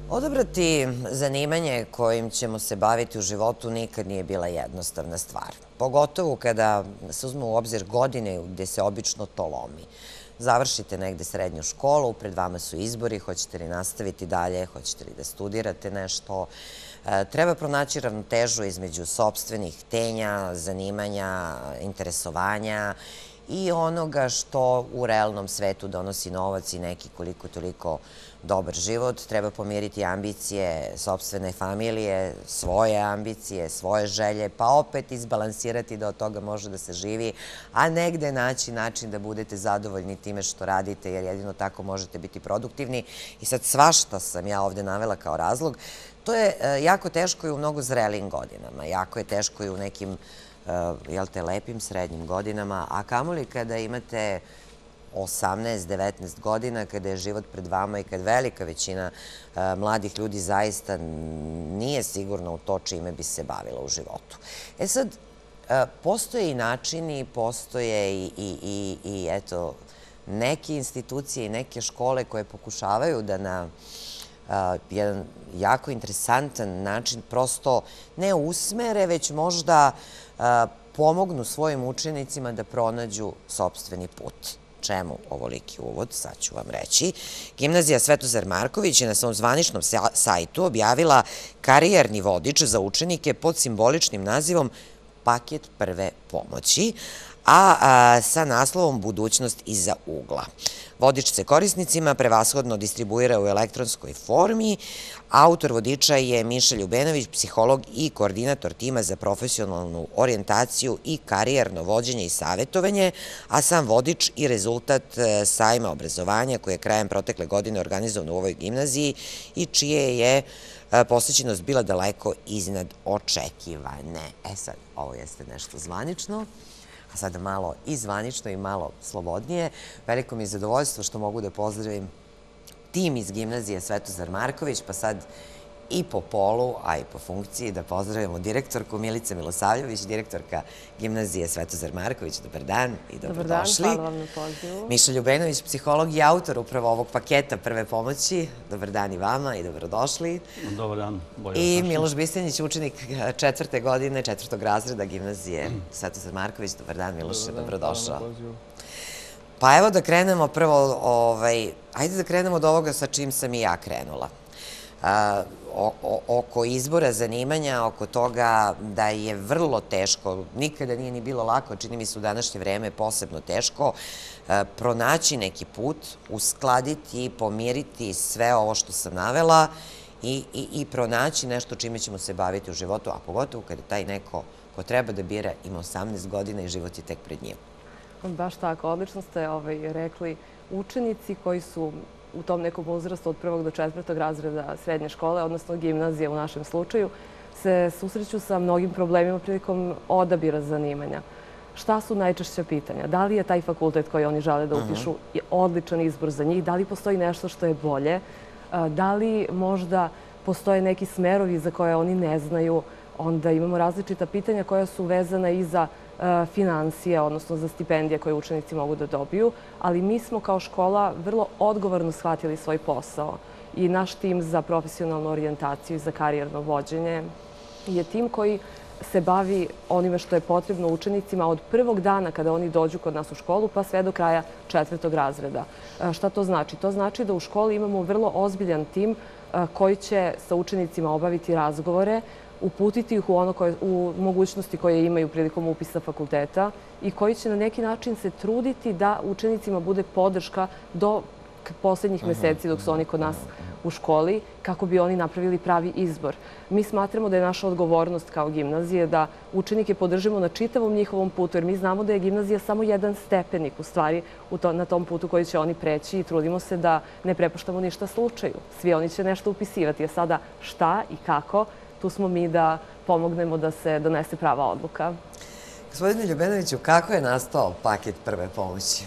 Odabrati zanimanje kojim ćemo se baviti u životu nikad nije bila jednostavna stvar. Pogotovo kada se uzme u obzir godine gde se obično to lomi. Završite negde srednju školu, pred vama su izbori, hoćete li nastaviti dalje, hoćete li da studirate nešto. Treba pronaći ravnotežu između sopstvenih htenja, zanimanja, interesovanja i onoga što u realnom svetu donosi novac i neki koliko toliko dobar život. Treba pomiriti ambicije sopstvene familije, svoje ambicije, svoje želje, pa opet izbalansirati da od toga može da se živi, a negde naći način da budete zadovoljni time što radite, jer jedino tako možete biti produktivni. I sad svašta sam ja ovde navela kao razlog. To je jako teško i u mnogo zrelijim godinama. Jako je teško i u nekim lepim srednjim godinama, a kamoli kada imate 18-19 godina, kada je život pred vama i kad velika većina mladih ljudi zaista nije sigurna u to čime bi se bavila u životu. E sad, postoje i načini, postoje i eto, neke institucije i neke škole koje pokušavaju da na jedan jako interesantan način prosto ne usmere, već možda pomognu svojim učenicima da pronađu sopstveni put. Čemu ovoliki uvod, sad ću vam reći. Gimnazija Svetozar Marković je na svom zvaničnom sajtu objavila karijerni vodič za učenike pod simboličnim nazivom Paket prve pomoći, a sa naslovom Budućnost iza ugla. Vodič se korisnicima prevashodno distribuira u elektronskoj formi. Autor vodiča je Miša Ljubenović, psiholog i koordinator tima za profesionalnu orijentaciju i karijerno vođenje i savjetovanje, a sam vodič i rezultat sajma obrazovanja koje je krajem protekle godine organizovan u ovoj gimnaziji i čije je posvećenost bila daleko iznad očekivane. E sad, ovo jeste nešto zvanično. A sada malo i zvanično i malo slobodnije. Veliko mi je zadovoljstvo što mogu da pozdravim tim iz gimnazije Svetozar Marković, pa sad i po polu, a i po funkciji da pozdravimo direktorku Milica Milosavljević, direktorka gimnazije Svetozar Marković. Dobar dan i dobrodošli. Dobar dan, hvala vam na pozivu. Miša Ljubenović, psiholog i autor upravo ovog paketa prve pomoći. Dobar dan i vama i dobrodošli. Dobar dan, bolje I vas našli. Miloš Bistenjić, učenik četvrte godine, četvrtog razreda gimnazije Svetozar Marković. Dobar dan, Miloše, dobrodošao. Pa evo da krenemo prvo, ajde da krenemo od ovoga sa čim sam i ja krenula. Oko izbora zanimanja, oko toga da je vrlo teško, nikada nije ni bilo lako, čini mi se u današnje vreme posebno teško, pronaći neki put, uskladiti, pomiriti sve ovo što sam navela i pronaći nešto čime ćemo se baviti u životu, a pogotovo kada taj neko ko treba da bira ima 18 godina i život je tek pred njim. Baš tako, odlično ste rekli. Učenici koji su u tom nekom uzrastu od 1. do 4. razreda srednje škole, odnosno gimnazije u našem slučaju, se susreću sa mnogim problemima prilikom odabira zanimanja. Šta su najčešća pitanja? Da li je taj fakultet koji oni žele da upišu odličan izbor za njih? Da li postoji nešto što je bolje? Da li možda postoje neki smerovi za koje oni ne znaju? Onda imamo različita pitanja koja su vezana i za financije, odnosno za stipendije koje učenici mogu da dobiju, ali mi smo kao škola vrlo odgovorno shvatili svoj posao i naš tim za profesionalnu orijentaciju i za karijerno vođenje je tim koji se bavi onime što je potrebno učenicima od prvog dana kada oni dođu kod nas u školu pa sve do kraja 4. razreda. Šta to znači? To znači da u školi imamo vrlo ozbiljan tim koji će sa učenicima obaviti razgovore, uputiti ih u mogućnosti koje imaju prilikom upisa fakulteta i koji će na neki način se truditi da učenicima bude podrška do poslednjih meseci dok su oni kod nas u školi, kako bi oni napravili pravi izbor. Mi smatramo da je naša odgovornost kao gimnazije da učenike podržimo na čitavom njihovom putu, jer mi znamo da je gimnazija samo jedan stepenik u stvari na tom putu koji će oni preći i trudimo se da ne prepuštamo ništa slučaju. Svi oni će nešto upisivati, a sada šta i kako, tu smo mi da pomognemo da se donese prava odluka. Gospodine Ljubenoviću, kako je nastao paket prve pomoći?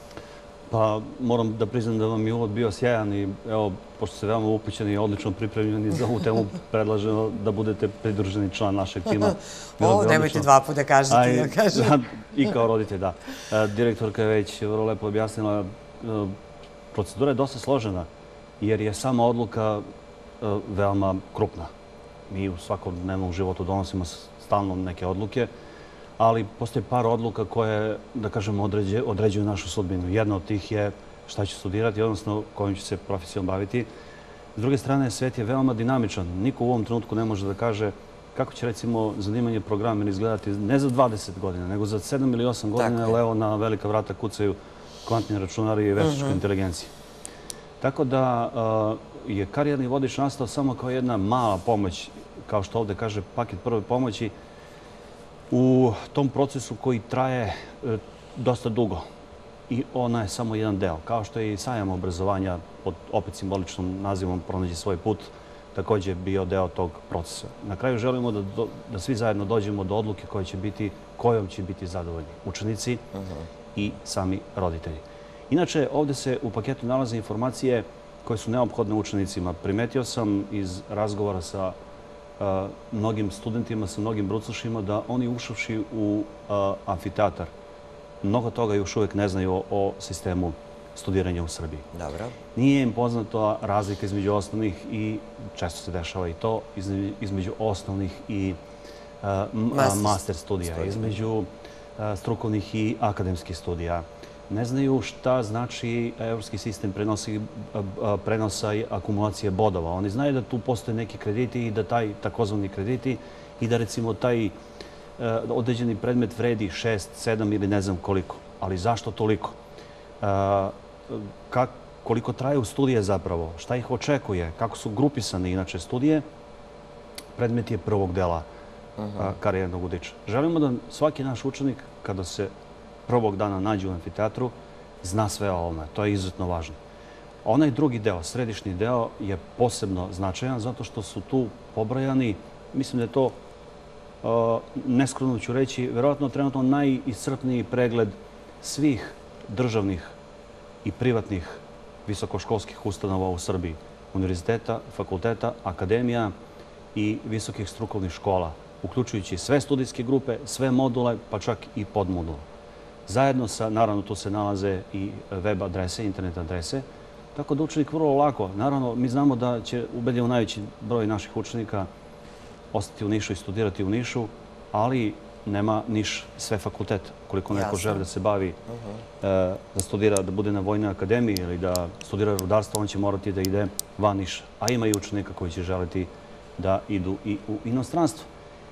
Pa moram da priznam da vam je uvod bio sjajan i evo, pošto ste veoma upućeni i odlično pripremljeni za ovu temu, predlažemo da budete pridruženi član našeg tima. Nemojte dva puta kažete, da kažem. I kao roditelj, da. Direktorka je već vrlo lepo objasnila, procedura je dosta složena, jer je sama odluka veoma krupna. Mi u svakodnevnom životu donosimo stalno neke odluke, ali postoje par odluka koje, da kažemo, određuju našu sudbinu. Jedna od tih je šta ću studirati, odnosno kojim ću se profesijom baviti. S druge strane, svet je veoma dinamičan. Niko u ovom trenutku ne može da kaže kako će, recimo, zanimanje programera izgledati ne za 20 godina, nego za 7 ili 8 godina, jer evo na velika vrata kucaju kvantni računari i veštačka inteligencija. Tako da je karijerni vodič nastao samo kao jedna mala pomoć, kao što ovde kaže paket prve pomoći, u tom procesu koji traje dosta dugo. I ona je samo jedan deo. Kao što je i sajam obrazovanja pod opet simboličnom nazivom Pronađi svoj put, također bio deo tog procesa. Na kraju želimo da svi zajedno dođemo do odluke kojom će biti zadovoljni učenici i sami roditelji. Inače, ovde se u paketu nalaze informacije koje su neophodne učenicima. Primetio sam iz razgovora sa mnogim studentima, sa mnogim brucošima, da oni ušavši u amfiteatar, mnogo toga još uvijek ne znaju o sistemu studiranja u Srbiji. Dobro. Nije im poznata razlika između osnovnih i, često se dešava i to, između osnovnih i master studija, između strukovnih i akademskih studija. Ne znaju šta znači evropski sistem prenosa i akumulacije bodova. Oni znaju da tu postoje neki krediti i da taj takozvani krediti i da recimo taj određeni predmet vredi 6, 7 ili ne znam koliko. Ali zašto toliko? Koliko traju studije zapravo? Šta ih očekuje? Kako su grupisane inače studije? Predmet je prvog dela karijernog vodiča. Želimo da svaki naš učenik, kada se prvog dana nađe u amfiteatru, zna sve o ovome. To je izuzetno važno. Onaj drugi deo, središnji deo, je posebno značajan zato što su tu pobrojani, mislim da je to, neskromno ću reći, verovatno trenutno najiscrpniji pregled svih državnih i privatnih visokoškolskih ustanova u Srbiji. Univerziteta, fakulteta, akademija i visokih strukovnih škola, uključujući sve studijske grupe, sve module, pa čak i podmodule. Zajedno sa, naravno, tu se nalaze i web adrese, internet adrese, tako da učenik vrlo lako, naravno, mi znamo da će ubedljivo najveći broj naših učenika ostati u Nišu i studirati u Nišu, ali nema Niš sve fakultete. Koliko neko želi da se bavi, da studira, da bude na Vojnoj akademiji ili da studira rudarstvo, on će morati da ide van Niša. A ima i učenika koji će želiti da idu i u inostranstvo.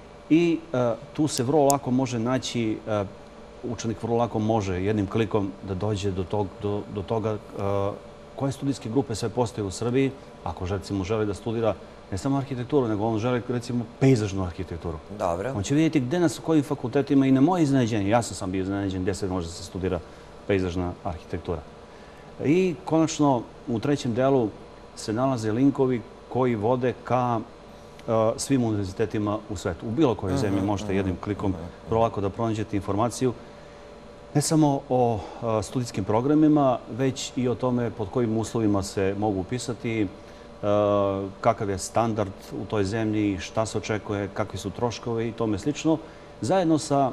I tu se vrlo lako može naći, učenik vrlo lako može jednim klikom da dođe do toga koje studijske grupe sve postoje u Srbiji. Ako recimo želi da studira ne samo arhitekturu, nego on želi recimo pejzažnu arhitekturu. Dobro. On će vidjeti gde nas u kojim fakultetima i na moje iznenađenje. Ja sam bio iznenađen gde se može da se studira pejzažna arhitektura. I konačno u trećem delu se nalaze linkovi koji vode ka svim univerzitetima u svetu. U bilo kojoj zemlji možete jednim klikom vrlo lako da pronađete informaciju ne samo o studijskim programima, već i o tome pod kojim uslovima se mogu upisati, kakav je standard u toj zemlji, šta se očekuje, kakvi su troškovi i tome slično, zajedno sa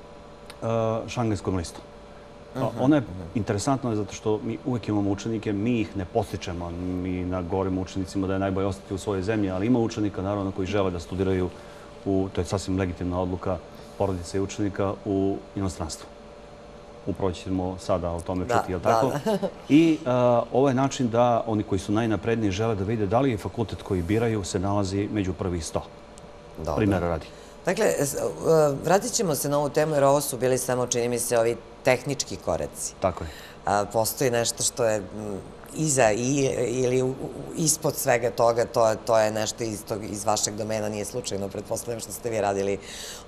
šangenskom listom. Ona je interesantna zato što mi uvijek imamo učenike, mi ih ne postičemo, mi govorimo učenicima da je najbolje ostati u svojoj zemlji, ali ima učenika, naravno, koji žele da studiraju, to je sasvim legitimna odluka porodice i učenika, u inostranstvu. Upravo ćemo sada o tome čuti, je li tako? I ovo je način da oni koji su najnapredniji žele da vide da li je fakultet koji biraju se nalazi među prvih 100. Primjera radi. Dakle, vratit ćemo se na ovu temu jer ovo su bili samo, čini mi se, ovi tehnički koraci. Tako je. Postoji nešto što je iza ili ispod svega toga, to je nešto iz vašeg domena, nije slučajno, pretpostavljam što ste vi radili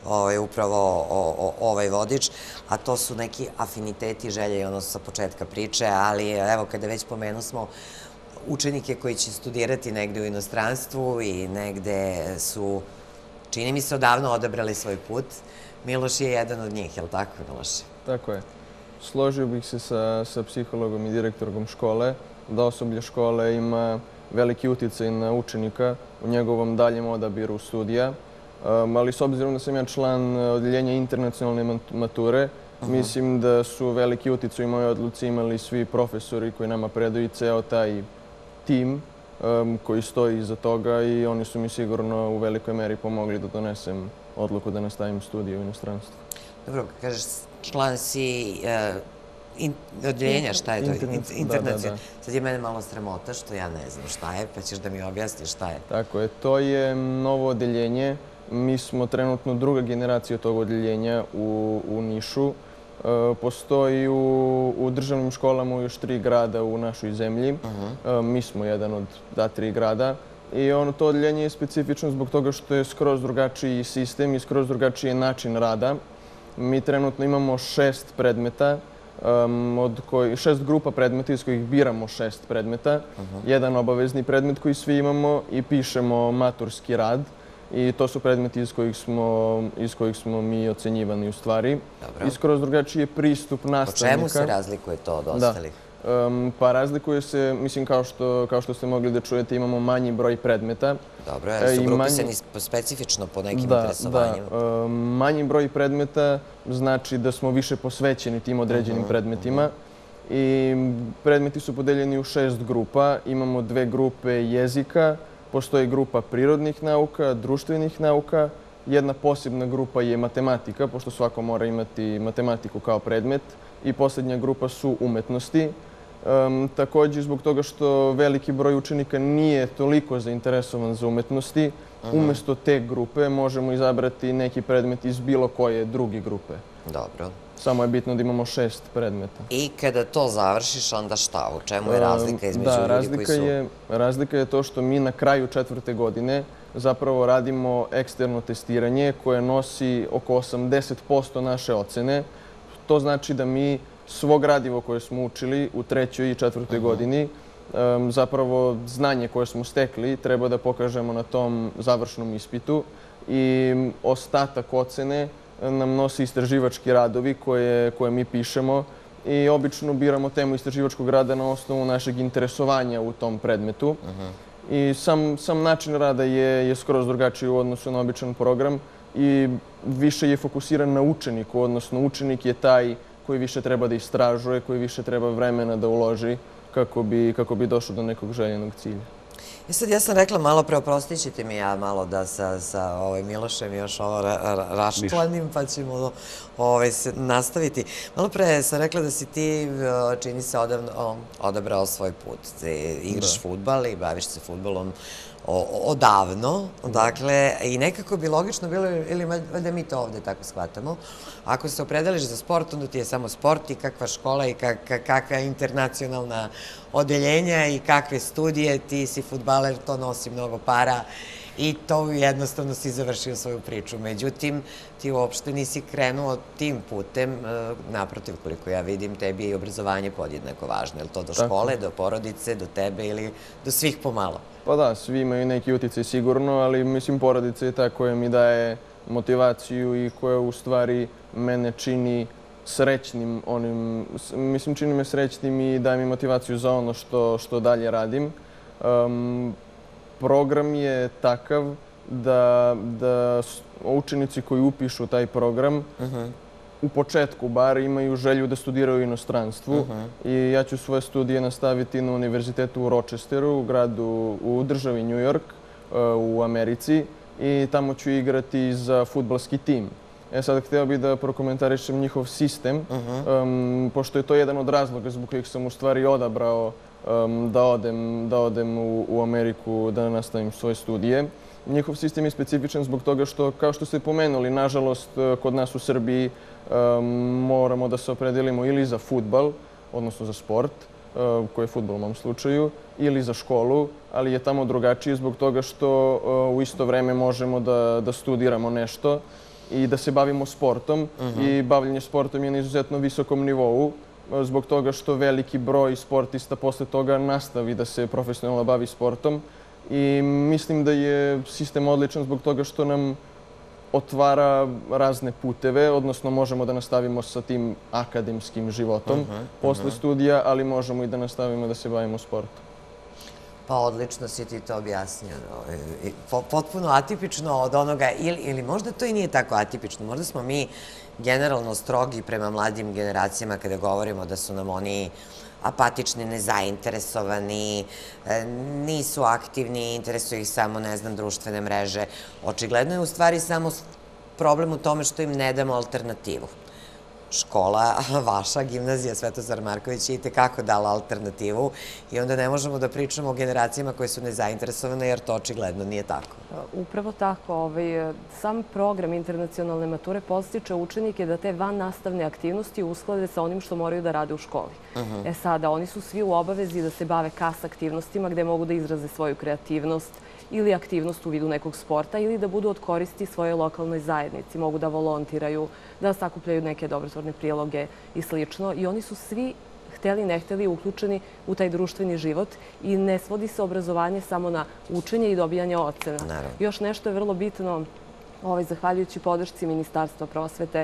upravo ovaj vodič, a to su neki afiniteti, želje i ono sa početka priče, ali evo, kada već pomenu smo učenike koji će studirati negde u inostranstvu i negde su, čini mi se, odavno odabrali svoj put. Miloš je jedan od njih, je li tako, Miloše? Tako je. Složio bih se sa psihologom i direktorkom škole da osoblje škole ima veliki uticaj na učenika u njegovom daljem odabiru studija, ali s obzirom da sam ja član odeljenja internacionalne mature, mislim da su veliki uticaj u mojoj odluci imali svi profesori koji nama predaju i ceo taj tim koji stoji iza toga i oni su mi sigurno u velikoj meri pomogli da donesem odluku da nastavim studije u inostranstvu. Dobro, kažeš, član si odeljenja, šta je to? Internacionalno. Sad je mene malo sramota što ja ne znam šta je, pa ćeš da mi objasniš šta je. Tako je, to je novo odeljenje. Mi smo trenutno druga generacija tog odeljenja u Nišu. Postoji u državnim školama u još 3 grada u našoj zemlji. Mi smo jedan od ta 3 grada. I to odeljenje je specifično zbog toga što je skroz drugačiji sistem i skroz drugačiji način rada. Mi trenutno imamo 6 predmeta, 6 grupa predmeta iz kojih biramo 6 predmeta. Jedan obavezni predmet koji svi imamo i pišemo maturski rad. I to su predmeti iz kojih smo mi ocenjivani u stvari. I skroz drugačiji je pristup nastavnika. Po čemu se razlikuje to od ostalih? Pa razlikuje se, mislim, kao što ste mogli da čujete, imamo manji broj predmeta. Dobro, jer su grupisani specifično po nekim interesovanjima. Da, manji broj predmeta znači da smo više posvećeni tim određenim predmetima. I predmeti su podeljeni u 6 grupa. Imamo 2 grupe jezika, postoji grupa prirodnih nauka, društvenih nauka. Jedna posebna grupa je matematika, pošto svako mora imati matematiku kao predmet. I posljednja grupa su umetnosti. Također, zbog toga što veliki broj učenika nije toliko zainteresovan za umetnosti, umjesto te grupe možemo izabrati neki predmet iz bilo koje druge grupe. Dobro. Samo je bitno da imamo 6 predmeta. I kada to završiš, onda šta? U čemu je razlika između ljudi koji su... Razlika je to što mi na kraju 4. godine zapravo radimo eksterno testiranje koje nosi oko 80% naše ocene. To znači da mi svo gradivo koje smo učili u 3. i 4. godini, zapravo znanje koje smo stekli, treba da pokažemo na tom završnom ispitu i ostatak ocene nam nosi istraživački radovi koje mi pišemo i obično biramo temu istraživačkog rada na osnovu našeg interesovanja u tom predmetu. I sam način rada je skroz drugačiji u odnosu na običan program i više je fokusiran na učeniku, odnosno učenik je taj koji više treba da istražuje, koji više treba vremena da uloži kako bi došao do nekog željenog cilja. I sad ja sam rekla malo pre, oprostit ćete mi ja malo da sa Milošem još ovo raščlanim, pa ćemo se nastaviti. Malo pre sam rekla da si ti, čini se, odabrao svoj put. Igraš fudbal i baviš se fudbalom odavno, dakle, i nekako bi logično bilo, ili da mi to ovde tako shvatamo, ako se opredeliš za sport, onda ti je samo sport i kakva škola i kakva internacionalna odeljenja i kakve studije, ti si fudbaler, to nosi mnogo para i to jednostavno si završio svoju priču. Međutim, ti uopšte nisi krenuo tim putem, naprotiv, koliko ja vidim, tebi je i obrazovanje podjednako važno. Je li to do škole, do porodice, do tebe ili do svih pomalo? Pa da, svi imaju neki uticaj sigurno, ali mislim porodica je ta koja mi daje motivaciju i koja u stvari mene čini srećnim, mislim čini me srećnim i daje mi motivaciju za ono što dalje radim. Program je takav da učenici koji upišu taj program u početku bar imaju želju da studiraju u inostranstvu i ja ću svoje studije nastaviti na univerzitetu u Rochesteru, u državi New York u Americi i tamo ću igrati za fudbalski tim. Sad hteo bih da prokomentarišem njihov sistem, pošto je to jedan od razloga zbog kojih sam u stvari odabrao da odem u Ameriku da nastavim svoje studije. Njihov sistem je specifičan zbog toga što, kao što ste pomenuli, nažalost, kod nas u Srbiji moramo da se opredelimo ili za fudbal, odnosno za sport, koji je fudbal u mom slučaju, ili za školu, ali je tamo drugačije zbog toga što u isto vreme možemo da studiramo nešto i da se bavimo sportom. I bavljenje sportom je na izuzetno visokom nivou, zbog toga što veliki broj sportista posle toga nastavi da se profesionalno bavi sportom. I mislim da je sistem odličan zbog toga što nam otvara razne puteve, odnosno možemo da nastavimo sa tim akademskim životom posle studija, ali možemo i da nastavimo da se bavimo sportom. Pa odlično si ti to objasnio. Potpuno atipično od onoga, ili možda to i nije tako atipično, možda smo mi generalno strogi prema mladim generacijama kada govorimo da su nam oni apatični, nezainteresovani, nisu aktivni, interesuju ih samo, ne znam, društvene mreže. Očigledno je u stvari samo problem u tome što im ne damo alternativu. Škola, vaša gimnazija Svetozar Marković je i tekako dala alternativu i onda ne možemo da pričamo o generacijama koje su nezainteresovane jer to očigledno nije tako. Upravo tako. Sam program internacionalne mature podstiče učenike da te vannastavne aktivnosti usklade sa onim što moraju da rade u školi. Sada, oni su svi u obavezi da se bave kas aktivnostima gde mogu da izraze svoju kreativnost ili aktivnost u vidu nekog sporta ili da budu od koristi svojoj lokalnoj zajednici. Mogu da volontiraju, da sakupljaju neke dobrotvorne priloge i slično. I oni su svi, hteli ne hteli, uključeni u taj društveni život i ne svodi se obrazovanje samo na učenje i dobijanje ocena. Još nešto je vrlo bitno, zahvaljujući podršci Ministarstva prosvete,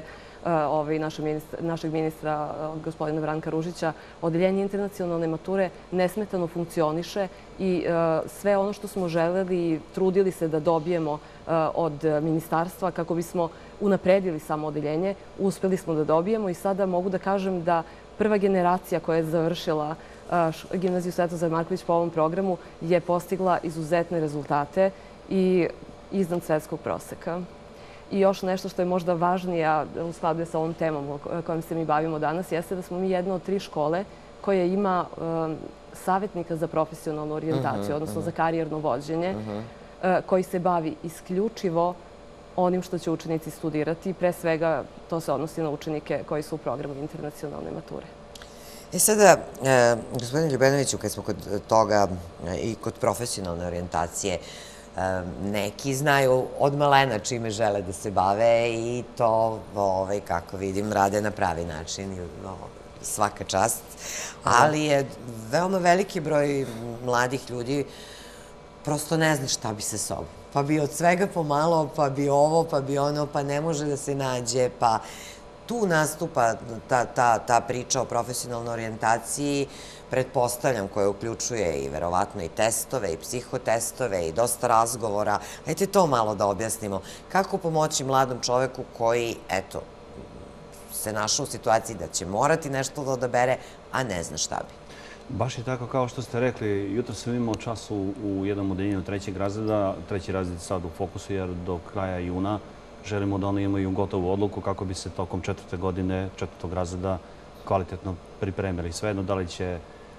našeg ministra, gospodina Branka Ružića, odeljenje internacionalne mature nesmetano funkcioniše i sve ono što smo želeli i trudili se da dobijemo od ministarstva kako bismo unapredili samo odeljenje, uspeli smo da dobijemo i sada mogu da kažem da prva generacija koja je završila gimnaziju Svetozar Marković po ovom programu je postigla izuzetne rezultate i iznad svetskog proseka. I još nešto što je možda važnije, u skladu je sa ovom temom kojom se mi bavimo danas, jeste da smo mi jedna od 3 škole koja ima savjetnika za profesionalnu orijentaciju, odnosno za karijerno vođenje, koji se bavi isključivo onim što će učenici studirati. Pre svega to se odnosi na učenike koji su u programu internacionalne mature. Sada, gospodine Ljubenoviću, kad smo kod toga i kod profesionalne orijentacije, neki znaju od malena čime žele da se bave i to, kako vidim, rade na pravi način. Svaka čast. Ali je veoma veliki broj mladih ljudi prosto ne zna šta bi sa sobom. Pa bi od svega pomalo, pa bi ovo, pa bi ono, pa ne može da se nađe, pa tu nastupa ta priča o profesionalnoj orijentaciji, pretpostavljam, koja uključuje i verovatno i testove, i psihotestove, i dosta razgovora. Hajde to malo da objasnimo. Kako pomoći mladom čoveku koji, eto, se našao u situaciji da će morati nešto da odabere, a ne zna šta bi? Baš je tako kao što ste rekli. Jutro sam imao čas u jednom odeljenju 3. razreda. 3. razred je sad u fokusu jer do kraja juna želimo da oni imaju gotovu odluku kako bi se tokom 4. godine 4. razreda kvalitetno pripremili. Svejedno da li će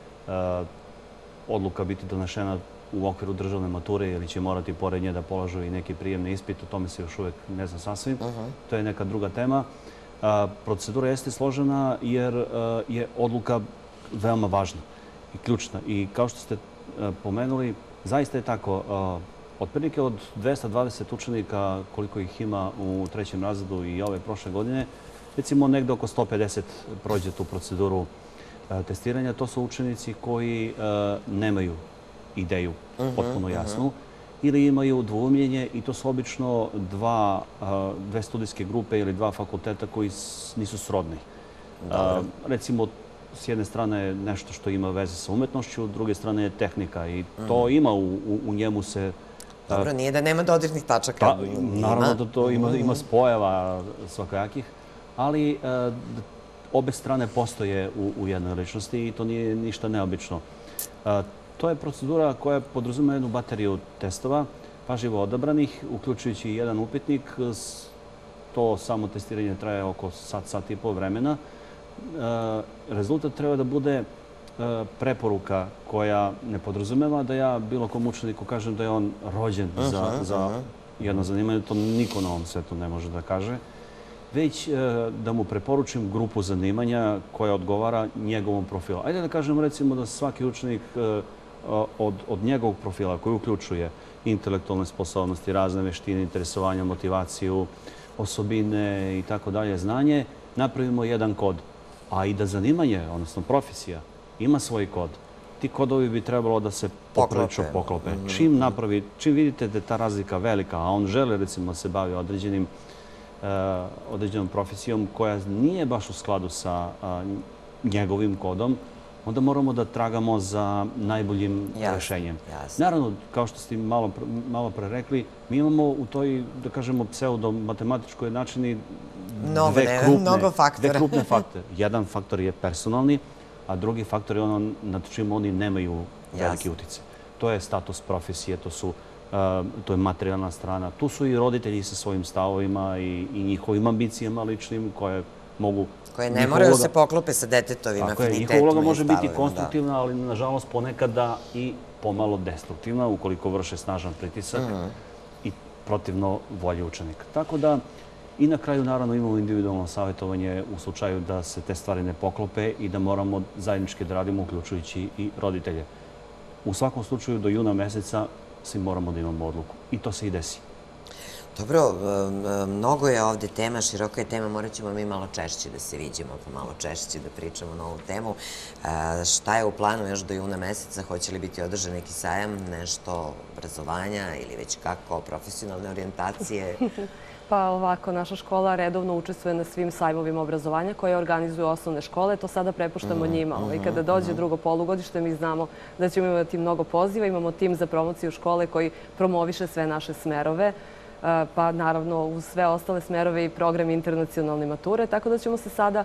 odluka biti donešena u okviru državne mature ili će morati pored nje da polažu i neki prijemni ispit, o tome se još uvek ne zna sasvim. To je neka druga tema. Procedura jeste složena jer je odluka veoma važna i ključna. I kao što ste pomenuli, zaista je tako. Otprilike od 220 učenika, koliko ih ima u 3. razredu i ove prošle godine, recimo negde oko 150 prođe tu proceduru testiranja. To su učenici koji nemaju ideju potpuno jasnu ili imaju dvoumljenje i to su obično dve studijske grupe ili 2 fakulteta koji nisu srodni. Recimo, s jedne strane je nešto što ima veze sa umetnošću, s druge strane je tehnika i to ima u njemu se... Dobro, nije da nema dodirnih tačaka. Naravno da to ima spojeva svakojakih, ali obe strane postoje u jednoj ličnosti i to nije ništa neobično. To je procedura koja podrazumeva jednu bateriju testova, pažljivo odabranih, uključujući i jedan upitnik. To samo testiranje traje oko sat i pol vremena. Rezultat treba da bude preporuka koja ne podrazumeva da ja bilo kom učeniku kažem da je on rođen za jedno zanimanje. To niko na ovom svetu ne može da kaže. Već da mu preporučim grupu zanimanja koja odgovara njegovom profilu. Ajde da kažem recimo da svaki učenik od njegovog profila koji uključuje intelektualne sposobnosti, razne veštine, interesovanja, motivaciju, osobine i tako dalje, znanje, napravimo jedan kod. A i da zanimanje, odnosno profesija, ima svoj kod. Ti kodovi bi trebalo da se poprilično poklope. Čim vidite da je ta razlika velika, a on žele recimo da se bavi određenom profesijom koja nije baš u skladu sa njegovim kodom, onda moramo da tragamo za najboljim rešenjem. Naravno, kao što ste malo pre rekli, mi imamo u toj, da kažemo, pseudo-matematičkoj načini dve krupne faktore. Jedan faktor je personalni, a drugi faktor je ono nad čim oni nemaju veliki uticaj. To je status profesije, to je materijalna strana. Tu su i roditelji sa svojim stavovima i njihovim ambicijama ličnim koje mogu... Koje ne moraju da se poklope sa detetovim afinitetima i njihova uloga može biti stavovima, konstruktivna, ali nažalost ponekada i pomalo destruktivna ukoliko vrše snažan pritisak i protivno volje učenika. Tako da i na kraju naravno imamo individualno savjetovanje u slučaju da se te stvari ne poklope i da moramo zajednički da radimo, uključujući i roditelje. U svakom slučaju do juna meseca svi moramo da imamo odluku i to se i desi. Dobro, mnogo je ovde tema, široka je tema, morat ćemo mi malo češće da se viđemo, pa malo češće da pričamo na ovu temu. Šta je u planu još do juna meseca? Hoće li biti održan neki sajam, nešto obrazovanja ili već kako, profesionalne orijentacije? Pa ovako, naša škola redovno učestvuje na svim sajmovima obrazovanja koje organizuju osnovne škole. To sada prepuštamo njima. Kada dođe drugo polugodište, mi znamo da ćemo imati mnogo poziva. Imamo tim za promociju škole koji promoviše sve naše smerove, pa naravno uz sve ostale smerove i program internacionalne mature, tako da ćemo se sada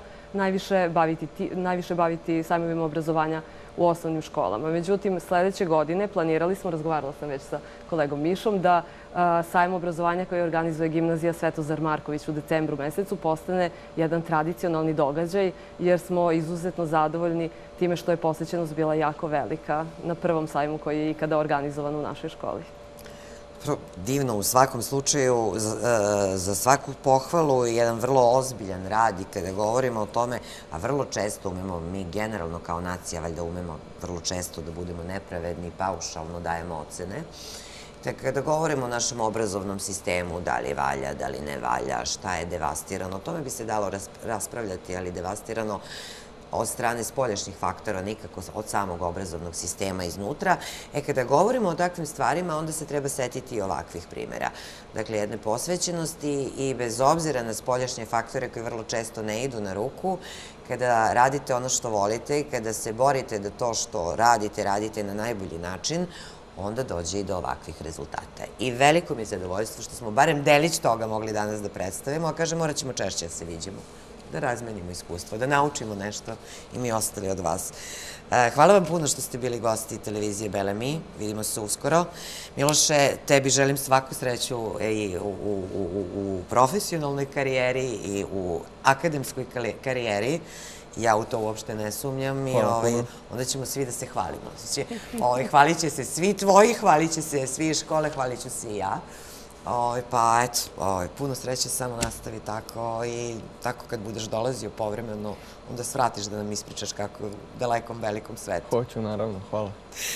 najviše baviti sajmovima obrazovanja u osnovnim školama. Međutim, sledeće godine planirali smo, razgovarala sam već sa kolegom Mišom, da sajam obrazovanja koji organizuje gimnazija Svetozar Marković u decembru mesecu postane jedan tradicionalni događaj, jer smo izuzetno zadovoljni time što je posećenost bila jako velika na prvom sajmu koji je ikada organizovan u našoj školi. Divno, u svakom slučaju, za svaku pohvalu i jedan vrlo ozbiljan rad i kada govorimo o tome, a vrlo često umemo, mi generalno kao nacija, valjda umemo vrlo često da budemo nepravedni i paušalno dajemo ocene. Tako kada govorimo o našem obrazovnom sistemu, da li valja, da li ne valja, šta je devastirano, o tome bi se dalo raspravljati, ali devastirano od strane spoljašnjih faktora, nikako od samog obrazovnog sistema iznutra. Kada govorimo o takvim stvarima, onda se treba setiti i ovakvih primjera. Dakle, jedne posvećenosti i bez obzira na spoljašnje faktore koji vrlo često ne idu na ruku, kada radite ono što volite i kada se borite da to što radite na najbolji način, onda dođe i do ovakvih rezultata. I veliko mi je zadovoljstvo što smo barem delić toga mogli danas da predstavimo, a kažem, morat ćemo češće da se viđemo, da razmenimo iskustvo, da naučimo nešto i mi ostali od vas. Hvala vam puno što ste bili gosti televizije Bele Mi. Vidimo se uskoro. Miloše, tebi želim svaku sreću i u profesionalnoj karijeri i u akademskoj karijeri. Ja u to uopšte ne sumnjam i onda ćemo svi da se hvalimo. Hvalit će se svi tvoji, hvalit će se svi iz škole, hvalit ću se i ja. Pa eto, puno sreće, samo nastavi tako i tako kad budeš dolazio povremeno, onda svratiš da nam ispričaš kako je u dalekom, velikom svetu. Hoću, naravno, hvala.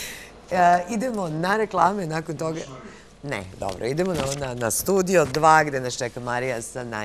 Idemo na reklame, nakon toga... Ne, dobro, idemo na Studio 2 gde nas čeka Marija sa